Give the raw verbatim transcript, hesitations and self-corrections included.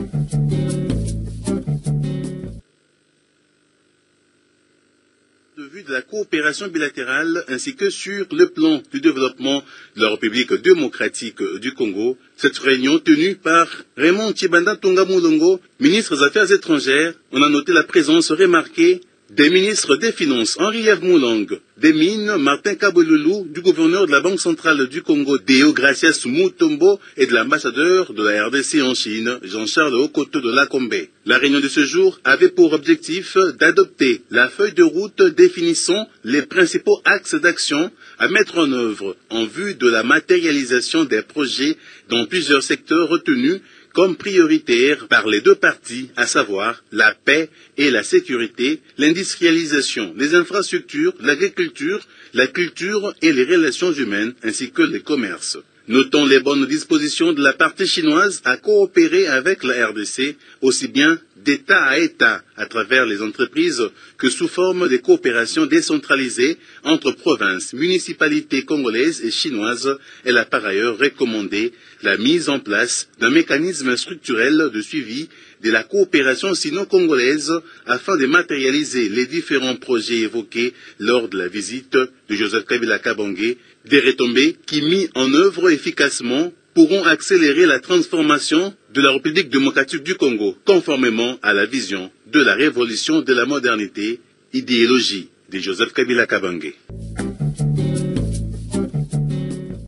De la coopération bilatérale ainsi que sur le plan du développement de la République démocratique du Congo. Cette réunion tenue par Raymond Tshibanda Tonga Moulongo, ministre des Affaires étrangères, on a noté la présence remarquée des ministres des Finances, Henri-Ève Moulong, des Mines, Martin Kabouloulou, du gouverneur de la Banque centrale du Congo, Deo Gracias Mutombo, et de l'ambassadeur de la R D C en Chine, Jean-Charles Okoto de Lakombe. La réunion de ce jour avait pour objectif d'adopter la feuille de route définissant les principaux axes d'action à mettre en œuvre en vue de la matérialisation des projets dans plusieurs secteurs retenus comme prioritaires par les deux parties, à savoir la paix et la sécurité, l'industrialisation, les infrastructures, l'agriculture, la culture et les relations humaines, ainsi que les commerces. Notons les bonnes dispositions de la partie chinoise à coopérer avec la R D C, aussi bien d'État à État, à travers les entreprises, que sous forme de coopérations décentralisées entre provinces, municipalités congolaises et chinoises. Elle a par ailleurs recommandé la mise en place d'un mécanisme structurel de suivi de la coopération sino-congolaise afin de matérialiser les différents projets évoqués lors de la visite de Joseph Kabila Kabange, des retombées qui, mis en œuvre efficacement, pourront accélérer la transformation de la République démocratique du Congo, conformément à la vision de la révolution de la modernité, idéologie de Joseph Kabila Kabange.